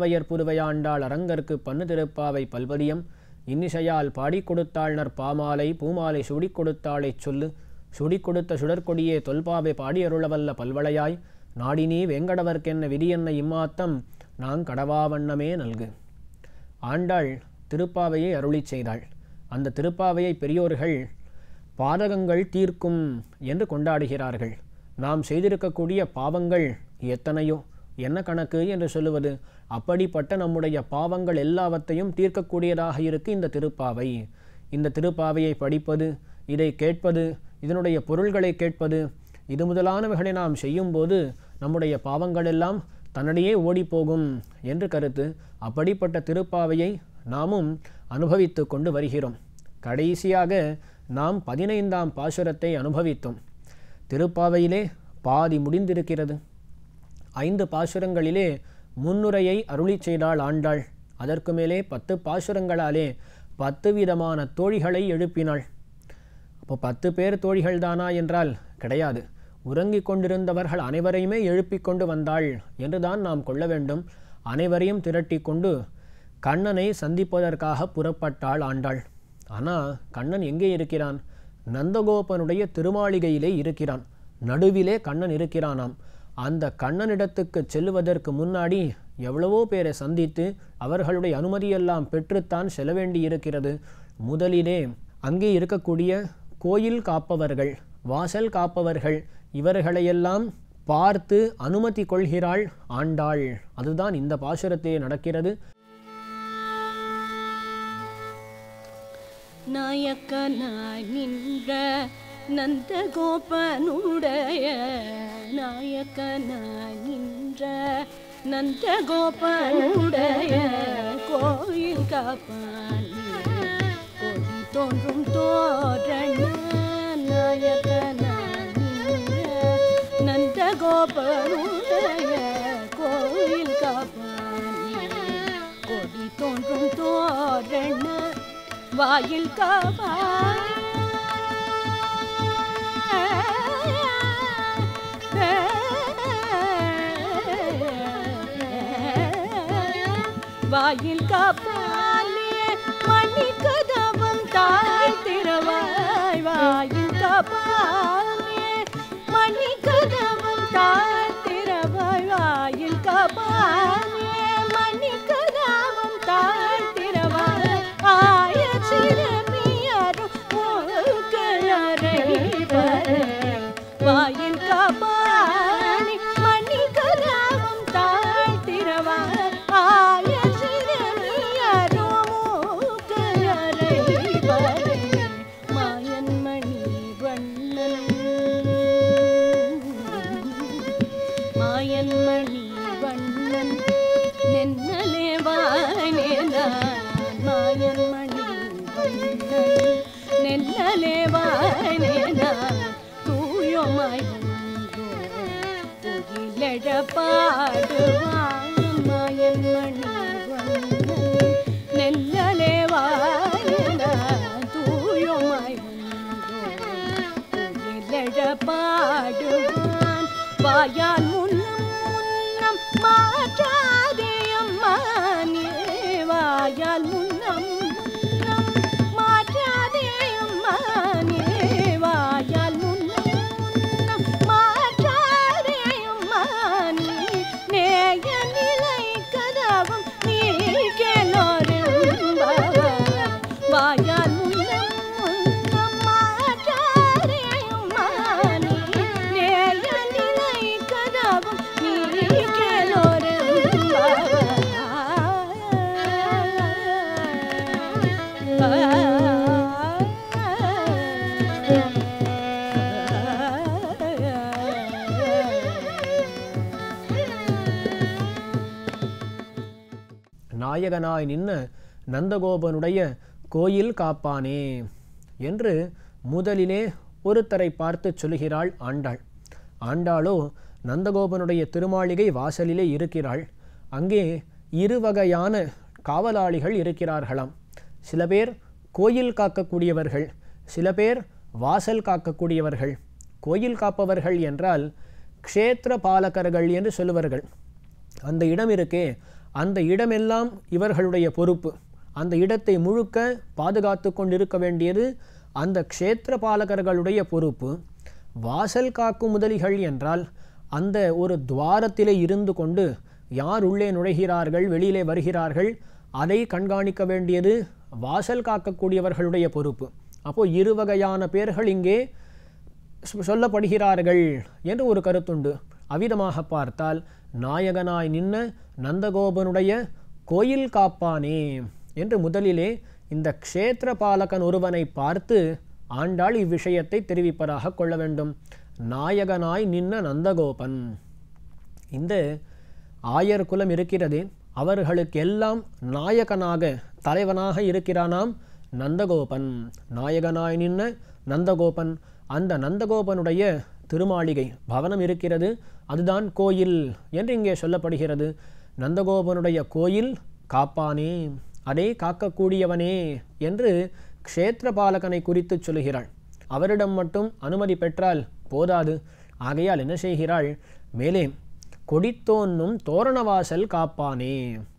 பல்வையர் புதுவையாண்டாள் அரங்கற்கு பன்னு திருப்பாவை பல்பதியம் இன்னிசையால் பாடிக் கொடுத்தாள்னர் பாமாலை பூமாலை சுடிக் கொடுத்தாளைச் சொல்லு சுடிக் கொடுத்த சுடற்கொடியே தொல்பாவை பாடியருளவல்ல பல்வளையாய் நாடினீ வேங்கடவர்க்கென்ன விதியென்ன இம்மாத்தம் நாங் கடவா வண்ணமே நல்கு. ஆண்டாள் திருப்பாவையை அருளி செய்தாள். அந்த திருப்பாவையை பெரியோர்கள் பாதகங்கள் தீர்க்கும் என்று கொண்டாடுகிறார்கள். நாம் செய்திருக்கக்கூடிய பாவங்கள் எத்தனையோ, என்ன கணக்கு என்று சொல்லுவது? அப்படிப்பட்ட நம்முடைய பாவங்கள் எல்லாவற்றையும் தீர்க்கக்கூடியதாக இருக்கு இந்த திருப்பாவை. இந்த திருப்பாவையை படிப்பது, இதை கேட்பது, இதனுடைய பொருள்களை கேட்பது, இது முதலானவைகளை நாம் செய்யும்போது நம்முடைய பாவங்கள் எல்லாம் தன்னிடையே ஓடிப்போகும் என்று கருத்து. அப்படிப்பட்ட திருப்பாவையை நாமும் அனுபவித்து கொண்டு வருகிறோம். கடைசியாக நாம் 15ஆம் பாசுரத்தை அனுபவித்தோம். திருப்பாவையிலே பாதி முடிந்திருக்கிறது. 5 பாசுரங்களிலே முன்னுரையை அருளி செய்தாள் ஆண்டாள். அதற்கு மேலே 10 பாசுரங்களாலே 10 விதமான தோழிகளை எழுப்பினாள். அப்போ 10 பேர் தோழிகள் தானா என்றால் கிடையாது. உறங்கிக் கொண்டிருந்தவர்கள் அனைவரையுமே எழுப்பிக் கொண்டு வந்தாள் என்றுதான் நாம் கொள்ள வேண்டும். அனைவரையும் திரட்டி கொண்டு கண்ணனை சந்திப்பதற்காக புறப்பட்டாள் ஆண்டாள். ஆனால் கண்ணன் எங்கே இருக்கிறான்? நந்தகோபனுடைய திருமாளிகையிலே இருக்கிறான். நடுவிலே கண்ணன் இருக்கிறானாம். அந்த கண்ணனிடத்துக்கு செல்லுவதற்கு முன்னாடி எவ்வளவோ பேரை சந்தித்து அவர்களுடைய அனுமதியெல்லாம் பெற்றுத்தான் செல்ல வேண்டி இருக்கிறது. முதலிலே அங்கே இருக்கக்கூடிய கோயில் காப்பவர்கள், வாசல் காப்பவர்கள், இவர்களையெல்லாம் பார்த்து அனுமதி கொள்கிறாள் ஆண்டாள். அதுதான் இந்த பாசுரத்திலே நடக்கிறது. நாயக்கனாய் நின்ற நந்தகோபனுடைய நாயக்கனாய் நின்ற நந்தகோபனுடைய கோயில் காப்பான் கொடி தோன்றும் தோரண நாயக்கனாய் நின்ற நந்தகோபனுடைய கோயில் காப்பான் கொடி தோன்றும் தோரண வாயில் காப்பான் வாயில் காப்பாலே மணி கதவம் தாழ்த்திரவாய் வாயில் காப்பாலே மணி கதவம் தாழ்த்திரவாய் வாயில் காப்பாலே மணி கதவம் தாழ்த்திரவாய் ஆய சிறுமியரும் மூக்கரை வாயில் காப்பாலே மணி கதவம் தாழ்த்திரவாய் ஆய பாடுவான் மாயன் மணி நெல்லலே வாயின தூயமாய் வந்தோட பாடுவான் வாயால் முன்னம் முன்னம் மாற்றாதே அம்மானே வாயால் முன்னம் முன்னம் மாற்றாதே அம்மானே வாயால் முன்னம் முன்னம் மாற்றாதே அம்மானே நேய நிலை கதவம் நீ கேளோரும் வாயால் முன்னம் முன்னம் மாற்றாதே அம்மானே நேய நிலை கதவம் நீ கேளோரும் நாயகனாய் நின்ன நந்தகோபனுடைய கோயில் காப்பானே என்று முதலிலே ஒருத்தரை பார்த்து சொல்கிறாள் ஆண்டாள். ஆண்டாளோ நந்தகோபனுடைய திருமாளிகை வாசலிலே இருக்கிறாள். அங்கே இருவகையான காவலாளிகள் இருக்கிறார்களாம். சில பேர் கோயில் காக்கக்கூடியவர்கள், சில பேர் வாசல் காக்கக்கூடியவர்கள். கோயில் காப்பவர்கள் என்றால் க்ஷேத்திர பாலகர்கள் என்று சொல்லுவார்கள். அந்த இடம் இருக்கே அந்த இடமெல்லாம் இவர்களுடைய பொறுப்பு. அந்த இடத்தை முழுக்க பாதுகாத்து கொண்டிருக்க வேண்டியது அந்த க்ஷேத்திர பாலகர்களுடைய பொறுப்பு. வாசல் காக்கும் முதலிகள் என்றால் அந்த ஒரு துவாரத்திலே இருந்து கொண்டு யார் உள்ளே நுழைகிறார்கள் வெளியிலே வருகிறார்கள் அதை கண்காணிக்க வேண்டியது வாசல் காக்கக்கூடியவர்களுடைய பொறுப்பு. அப்போது இருவகையான பேர்கள் இங்கே சொல்லப்படுகிறார்கள் என்று ஒரு கருத்துண்டு. அவ்விதமாக பார்த்தால் நாயகனாய் நின்ன நந்தகோபனுடைய கோயில் காப்பானே என்று முதலிலே இந்த க்ஷேத்திர பாலகன் ஒருவனை பார்த்து ஆண்டாள் இவ்விஷயத்தை தெரிவிப்பதாக கொள்ள வேண்டும். நாயகனாய் நின்ன நந்தகோபன். இந்த ஆயர் குலம் இருக்கிறது, அவர்களுக்கெல்லாம் நாயகனாக தலைவனாக இருக்கிறானாம் நந்தகோபன். நாயகனாய் நின்ன நந்தகோபன். அந்த நந்தகோபனுடைய திருமாளிகை பவனம் இருக்கிறது, அதுதான் கோயில் என்று இங்கே சொல்லப்படுகிறது. நந்தகோபனுடைய கோயில் காப்பானே, அதை காக்கக்கூடியவனே என்று க்ஷேத்திர பாலகனை குறித்து சொல்கிறாள். அவரிடம் மட்டும் அனுமதி பெற்றால் போதாது. ஆகையால் என்ன செய்கிறாள், மேலே கொடித்தோன்னும் தோரணவாசல் காப்பானே.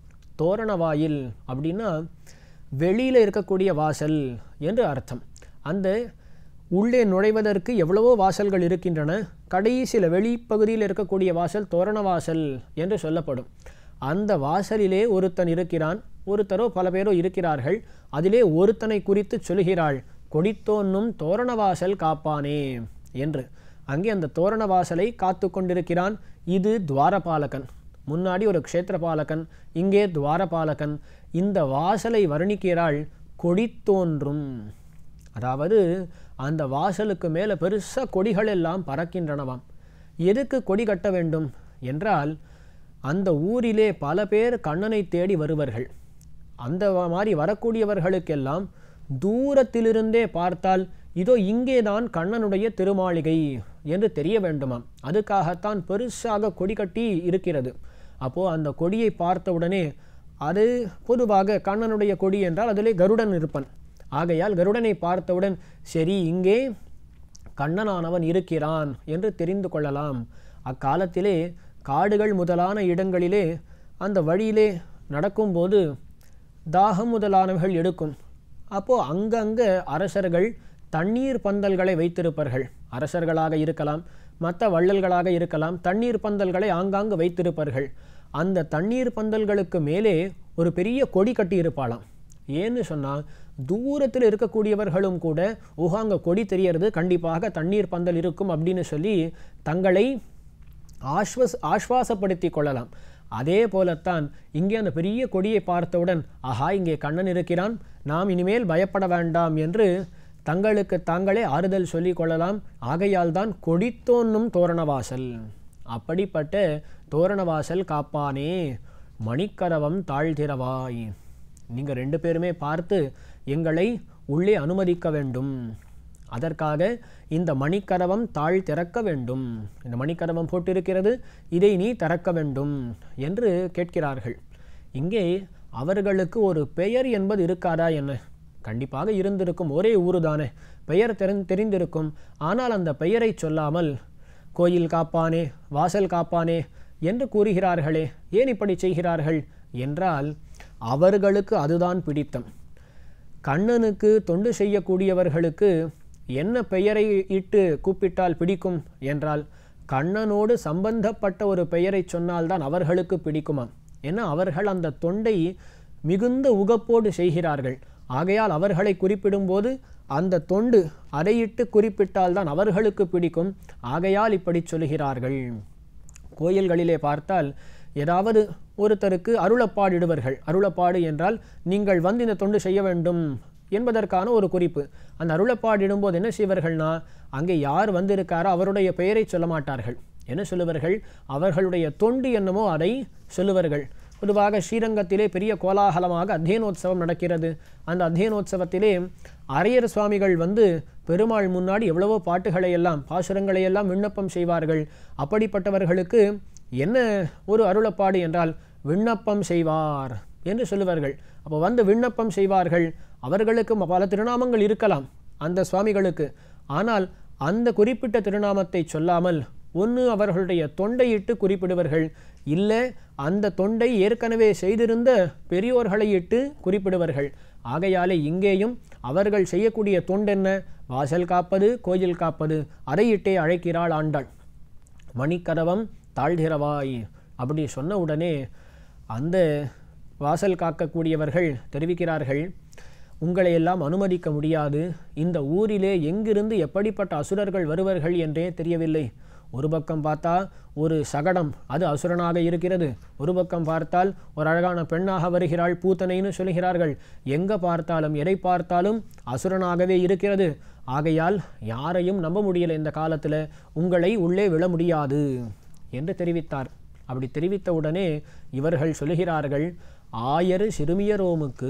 தோரணவாயில் அப்படின்னா வெளியில் இருக்கக்கூடிய வாசல் என்று அர்த்தம். அந்த உள்ளே நுழைவதற்கு எவ்வளவோ வாசல்கள் இருக்கின்றன, கடைசியில் வெளிப்பகுதியில் இருக்கக்கூடிய வாசல் தோரணவாசல் என்று சொல்லப்படும். அந்த வாசலிலே ஒருத்தன் இருக்கிறான், ஒருத்தரோ பல பேரோ இருக்கிறார்கள். அதிலே ஒருத்தனை குறித்து சொல்கிறாள், கொடித்தோன்னும் தோரணவாசல் காப்பானே என்று. அங்கே அந்த தோரணவாசலை காத்து கொண்டிருக்கிறான். இது துவாரபாலகன். முன்னாடி ஒரு க்ஷேத்திரபாலகன், இங்கே துவாரபாலகன். இந்த வாசலை வர்ணிக்கிறாள் கொடித்தோன்றும். அதாவது அந்த வாசலுக்கு மேலே பெருசாக கொடிகள் எல்லாம் பறக்கின்றனவாம். எதுக்கு கொடி கட்ட வேண்டும் என்றால், அந்த ஊரிலே பல பேர் கண்ணனை தேடி வருவர்கள். அந்த மாதிரி வரக்கூடியவர்களுக்கெல்லாம் தூரத்திலிருந்தே பார்த்தால் இதோ இங்கேதான் கண்ணனுடைய திருமாளிகை என்று தெரிய வேண்டுமாம். அதுக்காகத்தான் பெருசாக கொடி கட்டி இருக்கிறது. அப்போது அந்த கொடியை பார்த்தவுடனே, அது பொதுவாக கண்ணனுடைய கொடி என்றால் அதிலே கருடன் இருப்பன். ஆகையால் கருடனை பார்த்தவுடன் சரி இங்கே கண்ணனானவன் இருக்கிறான் என்று தெரிந்து கொள்ளலாம். அக்காலத்திலே காடுகள் முதலான இடங்களிலே அந்த வழியிலே நடக்கும்போது தாகம் முதலானவைகள் எடுக்கும். அப்போது அங்கங்கே அரசர்கள் தண்ணீர் பந்தல்களை வைத்திருப்பார்கள். அரசர்களாக இருக்கலாம், மற்ற வள்ளல்களாக இருக்கலாம், தண்ணீர் பந்தல்களை ஆங்காங்கு வைத்திருப்பார்கள். அந்த தண்ணீர் பந்தல்களுக்கு மேலே ஒரு பெரிய கொடி கட்டி இருப்பாளாம். ஏன்னு சொன்னால், தூரத்தில் இருக்கக்கூடியவர்களும் கூட அங்கே கொடி தெரியறது, கண்டிப்பாக தண்ணீர் பந்தல் இருக்கும் அப்படின்னு சொல்லி தங்களை ஆஸ்வாசப்படுத்தி கொள்ளலாம். அதே போலத்தான் இங்கே அந்த பெரிய கொடியை பார்த்தவுடன் ஆஹா இங்கே கண்ணன் இருக்கிறான், நாம் இனிமேல் பயப்பட வேண்டாம் என்று தங்களுக்கு தாங்களே ஆறுதல் சொல்லி கொள்ளலாம். ஆகையால் தான் கொடித்தோன்னும் தோரணவாசல். அப்படிப்பட்ட தோரணவாசல் காப்பானே, மணிக்கரவம் தாழ்திரவாய். நீங்கள் ரெண்டு பேருமே பார்த்து எங்களை உள்ளே அனுமதிக்க வேண்டும். அதற்காக இந்த மணிக்கரவம் தாழ் திறக்க வேண்டும். இந்த மணிக்கரவம் போட்டிருக்கிறது, இதை நீ திறக்க வேண்டும் என்று கேட்கிறார்கள். இங்கே அவர்களுக்கு ஒரு பெயர் என்பது இருக்காதா என்ன? கண்டிப்பாக இருந்திருக்கும். ஒரே ஊரு தானே, பெயர் தெரிந்திருக்கும். ஆனால் அந்த பெயரை சொல்லாமல் கோயில் காப்பானே, வாசல் காப்பானே என்று கூறுகிறார்களே, ஏன் இப்படி செய்கிறார்கள் என்றால், அவர்களுக்கு அதுதான் பிடித்தம். கண்ணனுக்கு தொண்டு செய்யக்கூடியவர்களுக்கு என்ன பெயரை இட்டு கூப்பிட்டால் பிடிக்கும் என்றால், கண்ணனோடு சம்பந்தப்பட்ட ஒரு பெயரை சொன்னால்தான் அவர்களுக்கு பிடிக்குமாம். ஏன்னா அவர்கள் அந்த தொண்டை மிகுந்த உகப்போடு செய்கிறார்கள். ஆகையால் அவர்களை குறிப்பிடும்போது அந்த தொண்டு அதையிட்டு குறிப்பிட்டால்தான் அவர்களுக்கு பிடிக்கும். ஆகையால் இப்படி சொல்கிறார்கள். கோயில்களிலே பார்த்தால் ஏதாவது ஒருத்தருக்கு அருளப்பாடிடுவர்கள். அருளப்பாடு என்றால் நீங்கள் வந்து இந்த தொண்டு செய்ய வேண்டும் என்பதற்கான ஒரு குறிப்பு. அந்த அருளப்பாடிடும்போது என்ன செய்வார்கள்னா, அங்கே யார் வந்திருக்காரோ அவருடைய பெயரை சொல்ல மாட்டார்கள். என்ன சொல்லுவார்கள்? அவர்களுடைய தொண்டு என்னமோ அதை சொல்லுவார்கள். பொதுவாக ஸ்ரீரங்கத்திலே பெரிய கோலாகலமாக அத்தியனோத்சவம் நடக்கிறது. அந்த அத்தியனோத்சவத்திலே அரையர் சுவாமிகள் வந்து பெருமாள் முன்னாடி எவ்வளவோ பாட்டுகளை எல்லாம் பாசுரங்களை எல்லாம் விண்ணப்பம் செய்வார்கள். அப்படிப்பட்டவர்களுக்கு என்ன ஒரு அருளப்பாடு என்றால், விண்ணப்பம் செய்வார் என்று சொல்லுவார்கள். அப்போ வந்து விண்ணப்பம் செய்வார்கள். அவர்களுக்கு பல திருநாமங்கள் இருக்கலாம் அந்த சுவாமிகளுக்கு. ஆனால் அந்த குறிப்பிட்ட திருநாமத்தை சொல்லாமல் ஒன்று அவர்களுடைய தொண்டையிட்டு குறிப்பிடுவர்கள், இல்லை அந்த தொண்டை ஏற்கனவே செய்திருந்த பெரியோர்களை இட்டு குறிப்பிடுவர்கள். ஆகையாலே இங்கேயும் அவர்கள் செய்யக்கூடிய தொண்டென்ன? வாசல் காப்பது, கோயில் காப்பது. அதையிட்டே அழைக்கிறாள் ஆண்டாள். மணிக்கதவம் தாழ்திரவாய் அப்படி சொன்ன உடனே அந்த வாசல் காக்கக்கூடியவர்கள் தெரிவிக்கிறார்கள், உங்களை எல்லாம் அனுமதிக்க முடியாது. இந்த ஊரிலே எங்கிருந்து எப்படிப்பட்ட அசுரர்கள் வருவார்கள் என்றே தெரியவில்லை. ஒரு பக்கம் பார்த்தா ஒரு சகடம், அது அசுரனாக இருக்கிறது. ஒரு பக்கம் பார்த்தால் ஒரு அழகான பெண்ணாக வருகிறாள், பூத்தனைன்னு சொல்கிறார்கள். எங்கே பார்த்தாலும் எதை பார்த்தாலும் அசுரனாகவே இருக்கிறது. ஆகையால் யாரையும் நம்ப முடியலை இந்த காலத்தில், உங்களை உள்ளே விழ முடியாது என்று தெரிவித்தார். அப்படி தெரிவித்த உடனே இவர்கள் சொல்கிறார்கள், ஆயர் சிறுமியரோமுக்கு.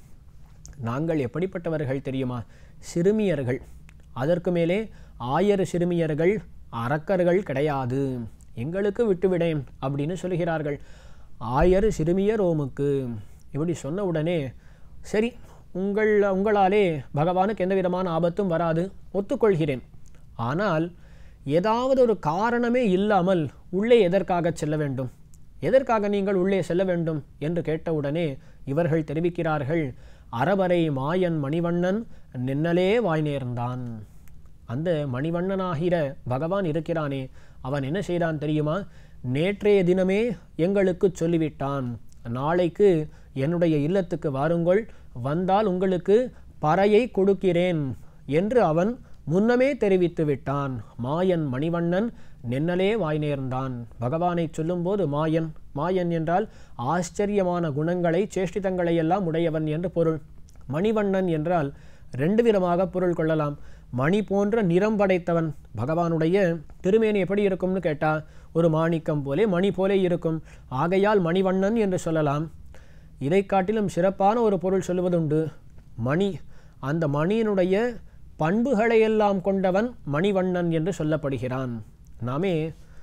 நாங்கள் எப்படிப்பட்டவர்கள் தெரியுமா? சிறுமியர்கள். அதற்கு மேலே ஆயர் சிறுமியர்கள், அரக்கர்கள் கிடையாது, எங்களுக்கு விட்டுவிடேன் அப்படின்னு சொல்கிறார்கள். ஆயர் சிறுமியரோமுக்கு இப்படி சொன்ன உடனே சரி, உங்களாலே பகவானுக்கு எந்த விதமான ஆபத்தும் வராது, ஒத்துக்கொள்கிறேன். ஆனால் ஏதாவது ஒரு காரணமே இல்லாமல் உள்ளே எதற்காக செல்ல வேண்டும்? எதற்காக நீங்கள் உள்ளே செல்ல வேண்டும் என்று கேட்டவுடனே இவர்கள் தெரிவிக்கிறார்கள், அறவரை மாயன் மணிவண்ணன் நின்னலே வாய் நேர்ந்தான். அந்த மணிவண்ணனாகிற பகவான் இருக்கிறானே, அவன் என்ன செய்தான் தெரியுமா? நேற்றைய தினமே எங்களுக்கு சொல்லிவிட்டான், நாளைக்கு என்னுடைய இல்லத்துக்கு வாருங்கள், வந்தால் உங்களுக்கு பறையை கொடுக்கிறேன் என்று அவன் முன்னமே தெரிவித்து விட்டான். மாயன் மணிவண்ணன் நின்னலே வாய் நேர்ந்தான். பகவானை சொல்லும்போது மாயன், மாயன் என்றால் ஆச்சரியமான குணங்களை, சேஷ்டிதங்களை எல்லாம் உடையவன் என்று பொருள். மணிவண்ணன் என்றால் ரெண்டு விதமாக பொருள் கொள்ளலாம். மணி போன்ற நிறம் படைத்தவன். பகவானுடைய திருமேனி எப்படி இருக்கும்னு கேட்டால் ஒரு மாணிக்கம் போலே மணி போலே இருக்கும். ஆகையால் மணிவண்ணன் என்று சொல்லலாம். இதை காட்டிலும் சிறப்பான ஒரு பொருள் சொல்லுவதுண்டு. மணி, அந்த மணியினுடைய பண்புகளையெல்லாம் கொண்டவன் மணிவண்ணன் என்று சொல்லப்படுகிறான். நாமே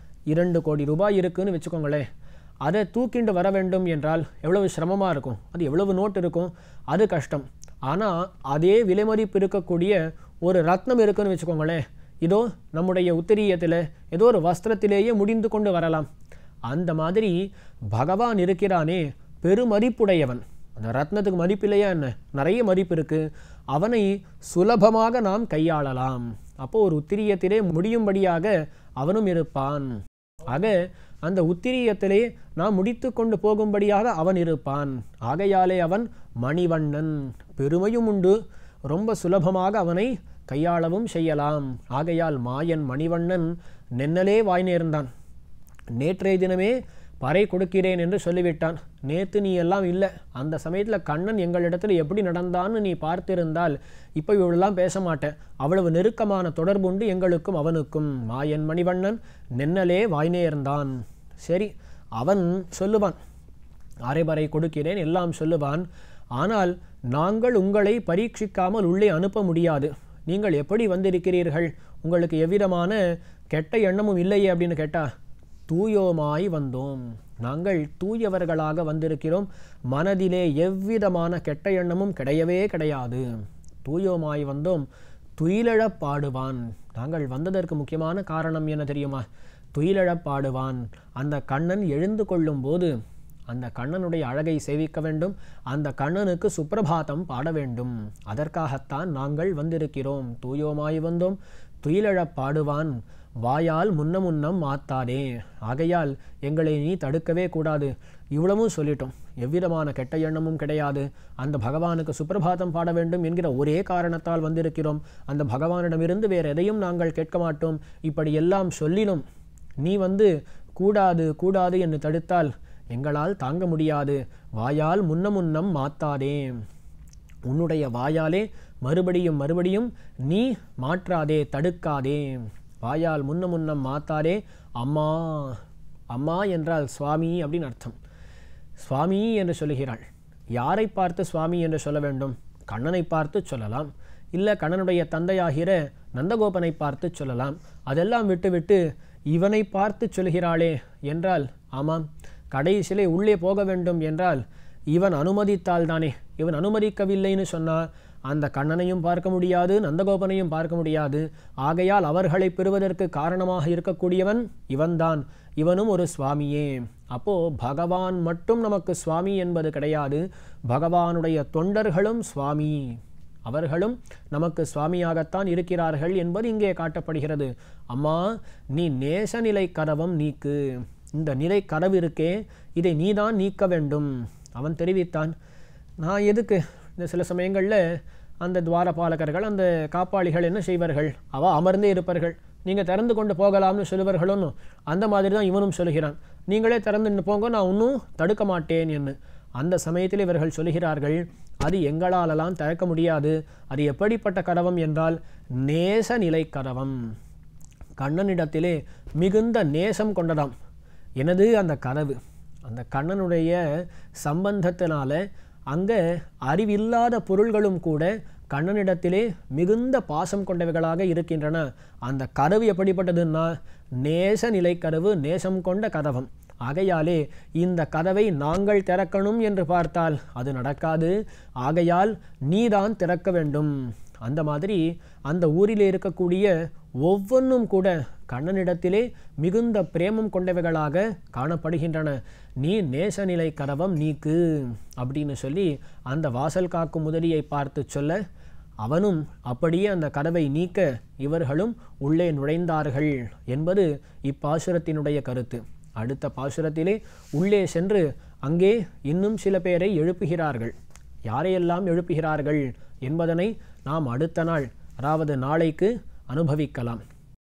2 கோடி ரூபாய் இருக்குன்னு வச்சுக்கோங்களேன், அதை தூக்கிண்டு வர வேண்டும் என்றால் எவ்வளவு சிரமமாக இருக்கும், அது எவ்வளவு நோட்டு இருக்கும், அது கஷ்டம். ஆனால் அதே விலைமதிப்பு இருக்கக்கூடிய ஒரு ரத்னம் இருக்குன்னு வச்சுக்கோங்களேன், இதோ நம்முடைய உத்திரியத்தில் ஏதோ ஒரு வஸ்திரத்திலேயே முடிந்து கொண்டு வரலாம். அந்த மாதிரி பகவான் இருக்கிறானே பெருமதிப்புடையவன். அந்த ரத்னத்துக்கு மதிப்பு இல்லையா என்ன? நிறைய மதிப்பு இருக்குது. அவனை சுலபமாக நாம் கையாளலாம். அப்போது ஒரு உத்திரியத்திலே முடியும்படியாக அவனும் இருப்பான். ஆக அந்த உத்திரியத்திலே நாம் முடித்து கொண்டு போகும்படியாக அவன் இருப்பான். ஆகையாலே அவன் மணிவண்ணன், பெருமையும் உண்டு, ரொம்ப சுலபமாக அவனை கையாளவும் செய்யலாம். ஆகையால் மாயன் மணிவண்ணன் நென்னலே வாய் நேர்ந்தான். நேற்றைய தினமே பறை கொடுக்கிறேன் என்று சொல்லிவிட்டான். நேற்று நீ எல்லாம் இல்லை, அந்த சமயத்தில் கண்ணன் எங்களிடத்தில் எப்படி நடந்தான்னு நீ பார்த்திருந்தால் இப்போ இவ்வளோலாம் பேச மாட்டேன். அவ்வளவு நெருக்கமான தொடர்புண்டு எங்களுக்கும் அவனுக்கும். மாயன் மணிவண்ணன் நென்னலே வாய் நேர்ந்தான். சரி, அவன் சொல்லுவான், அரைபறை கொடுக்கிறேன் எல்லாம் சொல்லுவான். ஆனால் நாங்கள் உங்களை பரீட்சிக்காமல் உள்ளே அனுப்ப முடியாது. நீங்கள் எப்படி வந்திருக்கிறீர்கள்? உங்களுக்கு எவ்விதமான கெட்ட எண்ணமும் இல்லையே அப்படின்னு கேட்டால், தூயோமாய் வந்தோம், நாங்கள் தூயவர்களாக வந்திருக்கிறோம், மனதிலே எவ்விதமான கெட்ட எண்ணமும் கிடையவே கிடையாது. தூயோமாய் வந்தோம், துயிலழப் பாடுவான். நாங்கள் வந்ததற்கு முக்கியமான காரணம் என்ன தெரியுமா? துயிலழப் பாடுவான். அந்த கண்ணன் எழுந்து கொள்ளும் போது அந்த கண்ணனுடைய அழகை சேவிக்க வேண்டும், அந்த கண்ணனுக்கு சுப்பிரபாதம் பாட வேண்டும். அதற்காகத்தான் நாங்கள் வந்திருக்கிறோம். தூயோமாய் வந்தோம், துயிலழப் பாடுவான், வாயால் முன்னம் மாத்தாதே. ஆகையால் எங்களை நீ தடுக்கவே கூடாது. இவ்வளவும் சொல்லிட்டோம், எவ்விதமான கெட்ட எண்ணமும் கிடையாது. அந்த பகவானுக்கு சுப்பிரபாதம் பாட வேண்டும் என்கிற ஒரே காரணத்தால் வந்திருக்கிறோம். அந்த பகவானிடமிருந்து வேறு எதையும் நாங்கள் கேட்க மாட்டோம். இப்படி எல்லாம் சொல்லிலும் நீ கூடாது கூடாது என்று தடுத்தால் எங்களால் தாங்க முடியாது. வாயால் முன்னம் மாத்தாதே. உன்னுடைய வாயாலே மறுபடியும் மறுபடியும் நீ மாற்றாதே, தடுக்காதே. வாயால் முன்னம் மாத்தாதே. அம்மா, அம்மா என்றால் சுவாமி அப்படின்னு அர்த்தம். சுவாமி என்று சொல்லுகிறாள். யாரை பார்த்து சுவாமி என்று சொல்ல வேண்டும்? கண்ணனை பார்த்து சொல்லலாம், இல்லை கண்ணனுடைய தந்தையாகிற நந்தகோபனை பார்த்து சொல்லலாம். அதெல்லாம் விட்டுவிட்டு இவனை பார்த்து சொல்கிறாளே என்றால், ஆமாம், கடைசியிலே உள்ளே போக வேண்டும் என்றால் இவன் அனுமதித்தால் தானே. இவன் அனுமதிக்கவில்லைன்னு சொன்னால் அந்த கண்ணனையும் பார்க்க முடியாது, நந்தகோபனையும் பார்க்க முடியாது. ஆகையால் அவர்களை பெறுவதற்கு காரணமாக இருக்கக்கூடியவன் இவன்தான். இவனும் ஒரு சுவாமியே. அப்போ பகவான் மட்டும் நமக்கு சுவாமி என்பது கிடையாது, பகவானுடைய தொண்டர்களும் சுவாமி, அவர்களும் நமக்கு சுவாமியாகத்தான் இருக்கிறார்கள் என்பது இங்கே காட்டப்படுகிறது. அம்மா, நீ நேசநிலை கதவம் நீக்கு. இந்த நிலை கதவு இருக்கே, இதை நீதான் நீக்க வேண்டும். அவன் தெரிவித்தான், நான் எதுக்கு? இந்த சில சமயங்களில் அந்த துவாரபாலகர்கள், அந்த காப்பாளிகள் என்ன செய்வார்கள்? அமர்ந்தே இருப்பார்கள். நீங்கள் திறந்து கொண்டு போகலாம்னு சொல்லுவார்களும். அந்த மாதிரி தான் இவனும் சொல்கிறான், நீங்களே திறந்து போங்க, நான் இன்னும் தடுக்க மாட்டேன் என்று. அந்த சமயத்தில் இவர்கள் சொல்கிறார்கள், அது எங்களாலெல்லாம் திறக்க முடியாது. அது எப்படிப்பட்ட கதவம் என்றால் நேச நிலை கதவம். கண்ணனிடத்திலே மிகுந்த நேசம் கொண்டதாம். எனது அந்த கதவு, அந்த கண்ணனுடைய சம்பந்தத்தினால அங்கே அறிவில்லாத பொருள்களும் கூட கண்ணனிடத்திலே மிகுந்த பாசம் கொண்டவைகளாக இருக்கின்றன. அந்த கதவு எப்படிப்பட்டதுன்னா நேச நிலை கதவு, நேசம் கொண்ட கதவம். ஆகையாலே இந்த கதவை நாங்கள் திறக்கணும் என்று பார்த்தால் அது நடக்காது. ஆகையால் நீதான் திறக்க வேண்டும். அந்த மாதிரி அந்த ஊரில் இருக்கக்கூடிய ஒவ்வொன்றும் கூட கண்ணனிடத்திலே மிகுந்த பிரேமம் கொண்டவைகளாக காணப்படுகின்றன. நீ நேசநிலை கதவம் நீக்கு அப்படின்னு சொல்லி அந்த வாசல் காக்கும் முதலியை பார்த்து சொல்ல, அவனும் அப்படியே அந்த கதவை நீக்க இவர்களும் உள்ளே நுழைந்தார்கள் என்பது இப்பாசுரத்தினுடைய கருத்து. அடுத்த பாசுரத்திலே உள்ளே சென்று அங்கே இன்னும் சில பேரை எழுப்புகிறார்கள். யாரையெல்லாம் எழுப்புகிறார்கள் என்பதனை நாம் அடுத்த நாள், அதாவது நாளைக்கு அனுபவிக்கலாம்.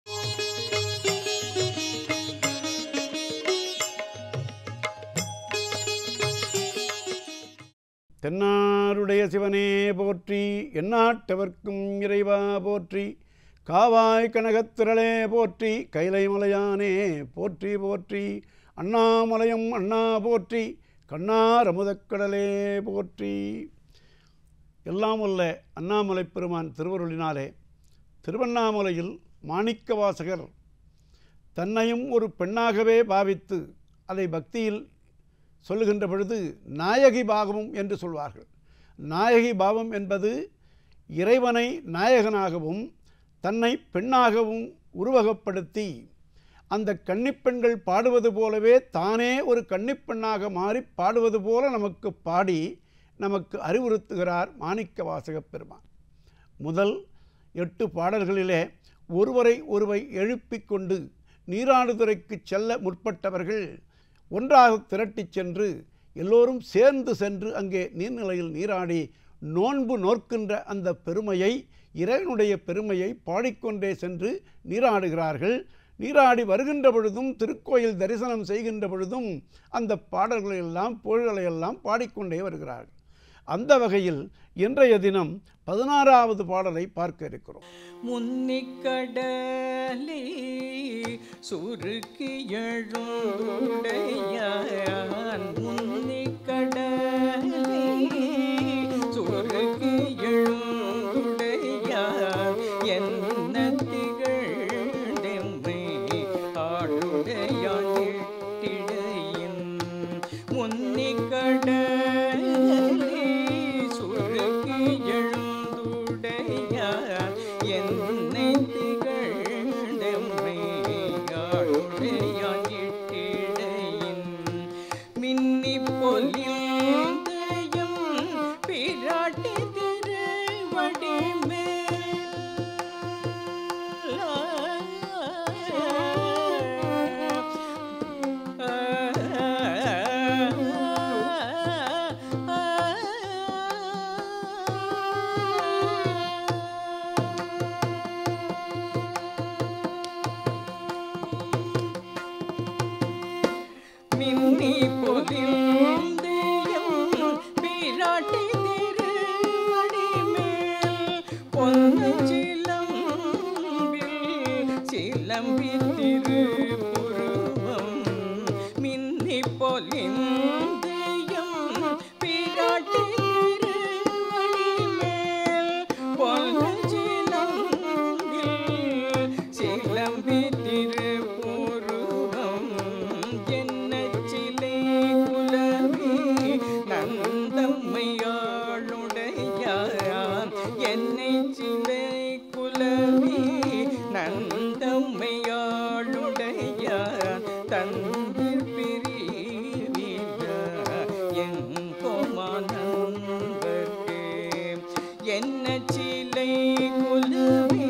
தென்னாருடைய சிவனே போற்றி, எந்நாட்டவர்க்கும் இறைவா போற்றி, காவாய் கனகத்திரளே போற்றி, கைலை மலையானே போற்றி போற்றி, அண்ணாமலையும் அண்ணா போற்றி, கண்ணார் அமுதக்கடலே போற்றி. எல்லாம் உள்ள அண்ணாமலை பெருமான் திருவருளினாலே திருவண்ணாமலையில் மாணிக்கவாசகர் தன்னையும் ஒரு பெண்ணாகவே பாவித்து அதை பக்தியில் சொல்லுகின்ற பொழுது நாயகி பாவம் என்று சொல்வார்கள். நாயகி பாவம் என்பது இறைவனை நாயகனாகவும் தன்னை பெண்ணாகவும் உருவகப்படுத்தி அந்த கன்னிப்பெண்கள் பாடுவது போலவே தானே ஒரு கன்னிப்பெண்ணாக மாறி பாடுவது போல நமக்கு பாடி நமக்கு அறிவுறுத்துகிறார் மாணிக்கவாசகப் பெருமான். முதல் 8 பாடல்களிலே ஒருவரை ஒருவர் எழுப்பிக் கொண்டு நீராடுதுறைக்கு செல்ல முற்பட்டவர்கள் ஒன்றாக திரட்டிச் சென்று எல்லோரும் சேர்ந்து சென்று அங்கே நீர்நிலையில் நீராடி நோன்பு நோக்கின்ற அந்த பெருமையை, இறைவனுடைய பெருமையை பாடிக்கொண்டே சென்று நீராடுகிறார்கள். நீராடி வருகின்ற பொழுதும் திருக்கோயில் தரிசனம் செய்கின்ற பொழுதும் அந்த பாடல்களையெல்லாம் புகழ்களையெல்லாம் பாடிக்கொண்டே வருகிறார்கள். அந்த வகையில் இன்றைய தினம் 16வது பாடலை பார்க்க இருக்கிறோம். முன்னிக்கடலே சுருக்கி எழுடையான், முன்னிக்கடலே சுருக்கி எழுடையான், என்ன திகழ்ந்தெம்மை ஆளுடையான் எட்டிடையின். முன்னிக்கடலே சுருக்கி எழுந்துடையான், என்னை திகழ்ந்தெம்மை ஆளுடையான் எட்டிடையின். மின்னி பொலிந்தயம் பிராட்டி திருவடி மின்னி பொலிந்தயம் பிராட்டி திருவடி மேல், பொன்னு சிலம்பில் சிலம்பி திருப்புருவம். மின்னி பொலிந்தயம் பிராட்டி திருவடி மேல், பொன்னு சிலம்பில் சிலம்பி திருப்புருவம். என்ன சிலை குலவி நந்தம்மையாளுடையான், சிலை குலவி நந்தம்மையாளுடைய தந்திர் பிரிவில எங்கோமானவர்க்கு என்ன சிலை குலவி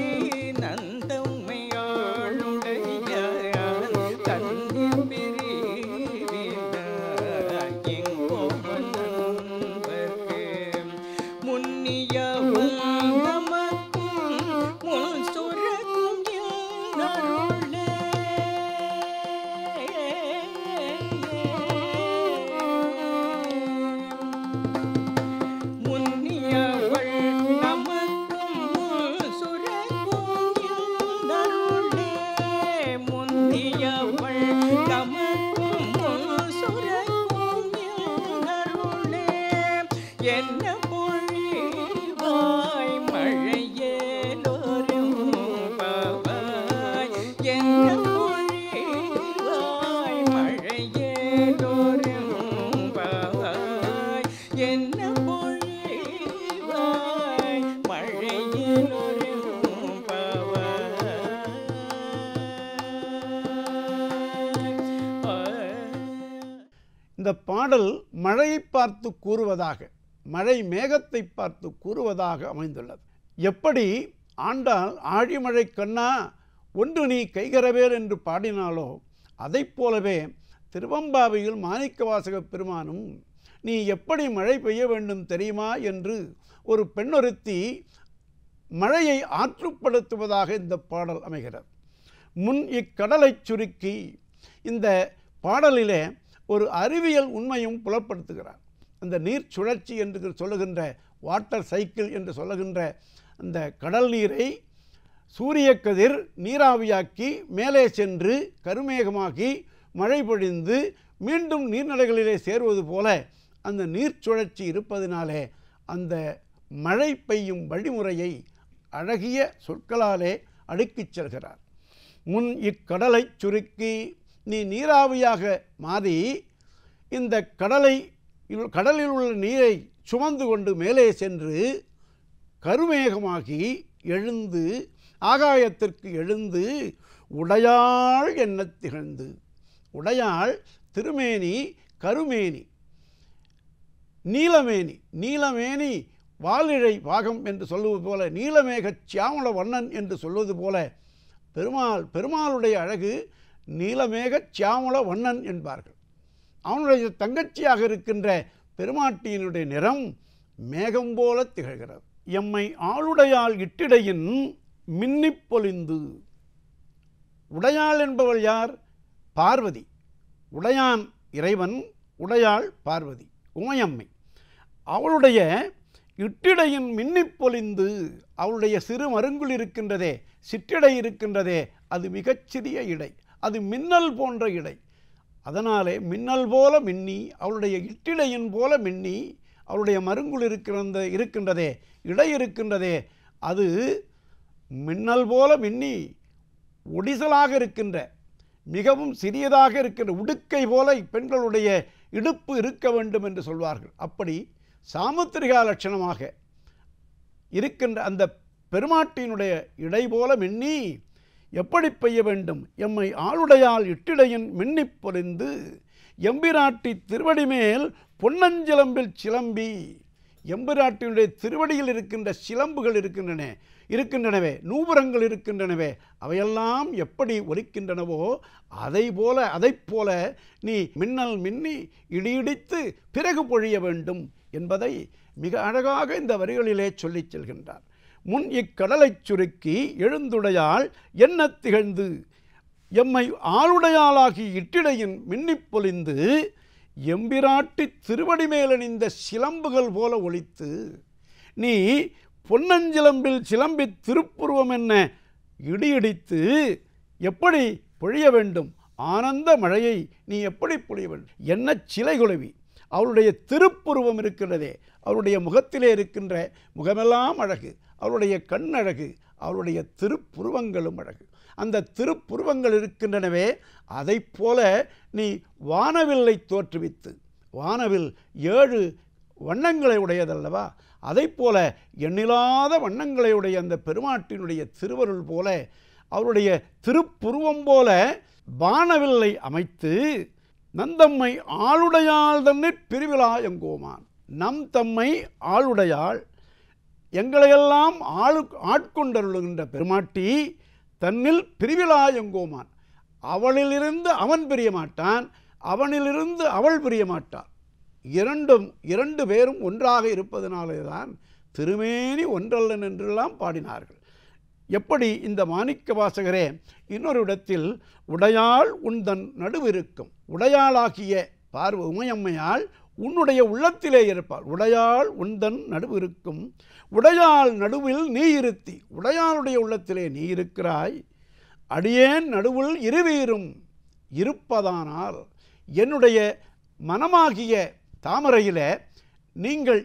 நந்தம்மையாளுடைய தந்திர் பிரிவில எங்கோமானவர்க்கு முன்னியவும் நமக்கும் முன் சுரக்கும் அருளே முன்னியவள் நமக்கும் முன் சுரக்கும் அருளே முன்னியவள் நமக்கும் முன் சுரக்கும் அருளே என்ன பொழிவாய் மழையேலோரும் பவாய் என்ன பொழிவாய் மழையேலோரும் பவாய் என்ன பொழிவாய் மழையேலோரும் பவாய். இந்த பாடல் மழையை பார்த்து கூறுவதாக, மழை மேகத்தை பார்த்து கூறுவதாக அமைந்துள்ளது. எப்படி ஆண்டாள் ஆழிமழை கண்ணா ஒன்று நீ கைகரவேல் என்று பாடினாலோ அதைப் போலவே திருவம்பாவையில் மாணிக்கவாசக பெருமானும் நீ எப்படி மழை பெய்ய வேண்டும் தெரியுமா என்று ஒரு பெண்ணொருத்தி மழையை ஆற்றுப்படுத்துவதாக இந்த பாடல் அமைகிறது. முன் இக்கடலைச் சுருக்கி இந்த பாடலிலே ஒரு அறிவியல் உண்மையும் புலப்படுத்துகிறார். அந்த நீர் சுழற்சி என்று சொல்லுகின்ற வாட்டர் சைக்கிள் என்று சொல்லுகின்ற அந்த கடல் நீரை சூரிய கதிர் நீராவியாக்கி மேலே சென்று கருமேகமாக்கி மழை பொழிந்து மீண்டும் நீர்நிலைகளிலே சேருவது போல அந்த நீர் சுழற்சி இருப்பதினாலே அந்த மழை பெய்யும் வழிமுறையை அழகிய சொற்களாலே அடுக்கிச் செல்கிறார். முன் இக்கடலை சுருக்கி நீ நீராவியாக மாறி இந்த கடலில் உள்ள நீரை சுமந்து கொண்டு மேலே சென்று கருமேகமாகி எழுந்து ஆகாயத்திற்கு எழுந்து உடையாள் என்ன திகழ்ந்து. உடையாள் திருமேனி கருமேனி நீலமேனி, நீலமேனி வாலிழை பாகம் என்று சொல்லுவது போல நீலமேக சியாமள வண்ணன் என்று சொல்வது போல பெருமாளுடைய அழகு நீலமேக சியாமள வண்ணன் என்பார்கள். அவனுடைய தங்கச்சியாக இருக்கின்ற பெருமாட்டியினுடைய நிறம் மேகம் போல திகழ்கிறது. எம்மை ஆளுடையாள் இட்டிடையின் மின்னிப் பொலிந்து. உடையாள் என்பவள் யார்? பார்வதி. உடையான் இறைவன், உடையாள் பார்வதி உமையம்மை. அவளுடைய இட்டிடையின் மின்னிப் பொலிந்து, அவளுடைய சிறு மருங்குள் இருக்கின்றதே, சிற்றிடை இருக்கின்றதே, அது மிகச்சிறிய இடை, அது மின்னல் போன்ற இடை. அதனாலே மின்னல் போல மின்னி, அவளுடைய இட்டிடையின் போல மின்னி, அவளுடைய மருங்குள் இருக்கின்றதே, இடை இருக்கின்றதே, அது மின்னல் போல மின்னி ஒடிசலாக இருக்கின்ற மிகவும் சிறியதாக இருக்கின்ற உடுக்கை போல பெண்களுடைய இடுப்பு இருக்க வேண்டும் என்று சொல்வார்கள். அப்படி சாமுத்திரிகா லட்சணமாக இருக்கின்ற அந்த பெருமாட்டியினுடைய இடை போல மின்னி எப்படி பெய்ய வேண்டும்? எம்மை ஆளுடையால் இட்டிடையின் மின்னிப் பொலிந்து எம்பிராட்டி திருவடி மேல் பொன்னஞ்சிலம்பில் சிலம்பி. எம்பிராட்டியுடைய திருவடியில் இருக்கின்ற சிலம்புகள் இருக்கின்றனவே, நூபுரங்கள் இருக்கின்றனவே, அவையெல்லாம் எப்படி ஒலிக்கின்றனவோ அதைப் போல நீ மின்னல் மின்னி இடியிடித்து பிறகு பொழிய வேண்டும் என்பதை மிக அழகாக இந்த வரிகளிலே சொல்லிச் செல்கின்றார். முன் இக்கடலைச் சுருக்கி எழுந்துடையாள் என்ன திகழ்ந்து எம்மை ஆளுடையாளாகி இட்டிடையின் மின்னிப் பொலிந்து எம்பிராட்டி திருவடி மேலணிந்த சிலம்புகள் போல ஒலித்து. நீ பொன்னஞ்சிலம்பில் சிலம்பி திருப்புருவம் என்ன இடியிடித்து எப்படி பொழிய வேண்டும்? ஆனந்த மழையை நீ எப்படி பொழிய வேண்டும்? என்ன சிலை குலவி! அவளுடைய திருப்புருவம் இருக்கின்றதே, அவருடைய முகத்திலே இருக்கின்ற முகமெல்லாம் அழகு, அவருடைய கண் அழகு, அவருடைய திருப்புருவங்களும் அழகு. அந்த திருப்புருவங்கள் இருக்கின்றனவே, அதை போல நீ வானவில்லை தோற்றுவித்து, வானவில் 7 வண்ணங்களை உடையதல்லவா, அதைப்போல எண்ணிலாத வண்ணங்களையுடைய அந்த பெருமாட்டினுடைய திருவருள் போல அவருடைய திருப்புருவம் போல வானவில்லை அமைத்து நந்தம்மை ஆளுடையாள் தன்னிற் பிரிவிழா எங்கோமான். நம் தம்மை ஆளுடையாள், எங்களையெல்லாம் ஆட்கொண்டருளுகின்ற பெருமாட்டி தன்னில் பிரிவிழா எங்கோமான். அவளிலிருந்து அவன் பிரிய மாட்டான், அவனிலிருந்து அவள் பிரிய மாட்டாள். இரண்டு பேரும் ஒன்றாக இருப்பதனாலே தான் திருமேனி ஒன்றல்லன் என்றெல்லாம் பாடினார்கள். எப்படி இந்த மாணிக்க வாசகரே இன்னொரு இடத்தில் உடையாள் உந்தன் நடுவிருக்கும், உடையாளாகிய உமையம்மையாள் உன்னுடைய உள்ளத்திலே இருப்பாள். உடையாள் உந்தன் நடுவிருக்கும், உடையாள் நடுவில் நீ இருத்தி, உடையாளுடைய உள்ளத்திலே நீ இருக்கிறாய். அடியேன் நடுவில் இருவீரும் இருப்பதானால், என்னுடைய மனமாகிய தாமரையிலே நீங்கள்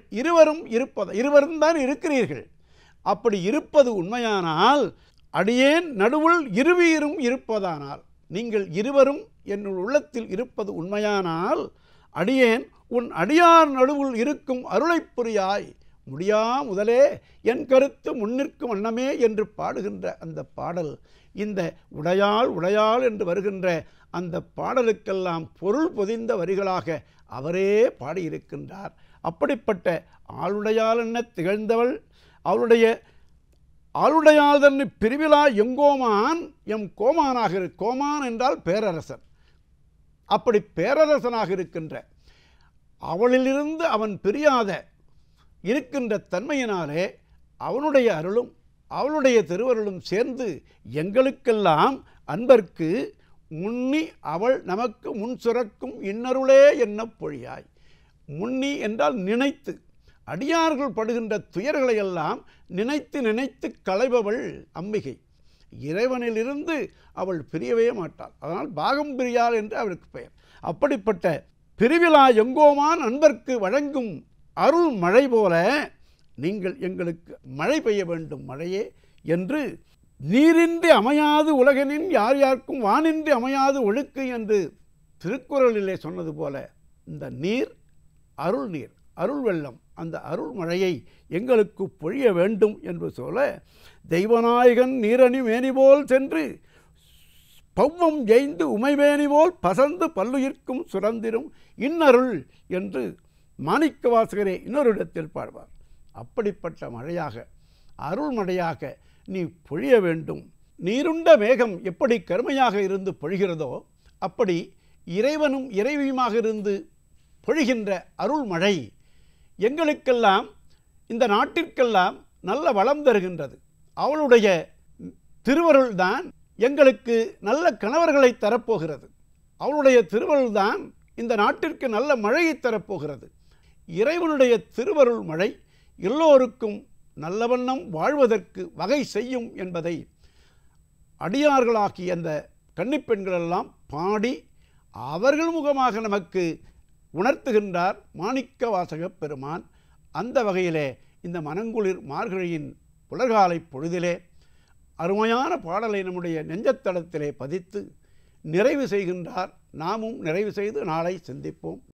இருவரும் தான் இருக்கிறீர்கள். அப்படி இருப்பது உண்மையானால், அடியேன் நடுவில் இருவீரும் இருப்பதானால், நீங்கள் இருவரும் என்னுள் உள்ளத்தில் இருப்பது உண்மையானால், அடியேன் உன் அடியார் நடுவில் இருக்கும் அருளை புரியாய். முடியா முதலே என் கருத்து முன்னிற்கும் வண்ணமே என்று பாடுகின்ற அந்த பாடல், இந்த உடையாள் என்று வருகின்ற அந்த பாடலுக்கெல்லாம் பொருள் பொதிந்த வரிகளாக அவரே பாடியிருக்கின்றார். அப்படிப்பட்ட ஆளுடையாள் என்ன திகழ்ந்தவள், அவளுடைய ஆளுடையாள் தன்னை பிரிவிழா எங்கோமான் எம் கோமானாக கோமான் என்றால் பேரரசன். அப்படி பேரரசனாக இருக்கின்ற அவளிலிருந்து அவன் பிரியாத இருக்கின்ற தன்மையினாலே அவனுடைய அருளும் அவளுடைய திருவருளும் சேர்ந்து எங்களுக்கெல்லாம் அன்பர்க்கு முன்னி அவள் நமக்கு முன் சுரக்கும் இன்னருளே என்ன பொழியாய். முன்னி என்றால் நினைத்து, அடியார்கள் படுகின்ற துயர்களையெல்லாம் நினைத்து நினைத்து களைபவள் அம்பிகை. இறைவனிலிருந்து அவள் பிரியவே மாட்டாள். அதனால் பாகம் பிரியாள் என்று அவளுக்கு பெயர். அப்படிப்பட்ட பிரிவிழா எங்கோமான் அன்பர்க்கு வழங்கும் அருள் மழை போல நீங்கள் எங்களுக்கு மழை பெய்ய வேண்டும் மழையே என்று, நீரின்றி அமையாது உலகனின் யார் யாருக்கும் வானின்றி அமையாது ஒழுக்கு என்று திருக்குறளிலே சொன்னது போல இந்த நீர் அருள் நீர், அருள் வெள்ளம், அந்த அருள் மழையை எங்களுக்கு பொழிய வேண்டும் என்று சொல்ல, தெய்வநாயகன் நீரணி மேனிபோல் சென்று பவ்வம் ஜெய்ந்து உமைவேணிபோல் பசந்து பல்லுயிர்க்கும் சுரந்திரும் இன்னருள் என்று மாணிக்க வாசகரே இன்னொரு இடத்தில் பாடுவார். அப்படிப்பட்ட மழையாக, அருள் மழையாக நீ பொழிய வேண்டும். நீருண்ட மேகம் எப்படி கருமையாக இருந்து பொழிகிறதோ அப்படி இறைவனும் இறைவியுமாக இருந்து பொழிகின்ற அருள் மழை எங்களுக்கெல்லாம், இந்த நாட்டிற்கெல்லாம் நல்ல வளம் தருகின்றது. அவளுடைய திருவருள்தான் எங்களுக்கு நல்ல கணவர்களை தரப்போகிறது. அவளுடைய திருவருள்தான் இந்த நாட்டிற்கு நல்ல மழையை தரப்போகிறது. இறைவனுடைய திருவருள் மழை எல்லோருக்கும் நல்ல வண்ணம் வாழ்வதற்கு வகை செய்யும் என்பதை அடியார்களாகிய அந்த கன்னிப்பெண்களெல்லாம் பாடி அவர்கள் முகமாக நமக்கு உணர்த்துகின்றார் மாணிக்க வாசக பெருமான். அந்த வகையிலே இந்த மனங்குளிர் மார்கழியின் புலர்காலை பொழுதிலே அருமையான பாடலை நம்முடைய நெஞ்சத்தளத்திலே பதித்து நிறைவு செய்கின்றார். நாமும் நிறைவு செய்து நாளை சிந்திப்போம்.